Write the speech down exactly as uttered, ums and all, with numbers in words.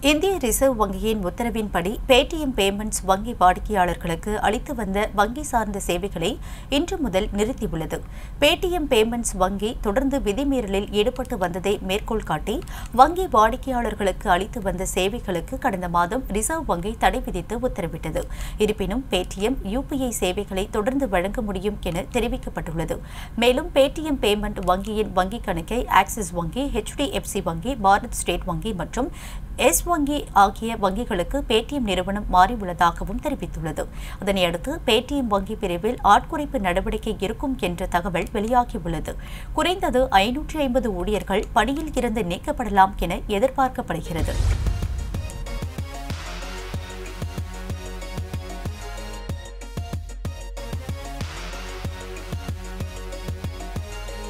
இந்திய ரிசர்வ் வங்கியின் உத்தரவின்படி பேடிஎம் பேமெண்ட்ஸ் வங்கி வாடிக்கையாளர்களுக்கு அளித்து வந்த வங்கி சார்ந்த சேவைகளை இன்று முதல் நிறுத்தியுள்ளது. பேடிஎம் பேமெண்ட்ஸ் வங்கி தொடர்ந்து விதிமீறலில் ஈடுபட்டு வந்ததை மேற்கோள் காட்டி வங்கி வாடிக்கையாளர்களுக்கு அளித்து வந்த சேவைகளுக்கு கடந்த மாதம் ரிசர்வ் வங்கி தடை விதித்து உத்தரவிட்டது. இருப்பினும் பேடிஎம் யுபிஐ சேவைகளை தொடர்ந்து வழங்க முடியும் என தெரிவிக்கப்பட்டுள்ளது. மேலும் பேடிஎம் பேமெண்ட் வங்கியின் வங்கிக் கணக்கை ஆக்சிஸ் வங்கி, ஹெச்டிஎஃப்சி வங்கி, பாரத் ஸ்டேட் வங்கி மற்றும் எஸ் வங்கி ஆகிய வங்கிகளுக்கு பேடிஎம் நிறுவனம் மாறியுள்ளதாகவும் தெரிவித்துள்ளது. அதனையடுத்து பேடிஎம் வங்கி பிரிவில் ஆட்குறைப்பு நடவடிக்கை இருக்கும் என்ற தகவல் வெளியாகியுள்ளது. குறைந்தது ஐநூற்றி ஐம்பது ஊழியர்கள் பணியில் இருந்து நீக்கப்படலாம் என எதிர்பார்க்கப்படுகிறது.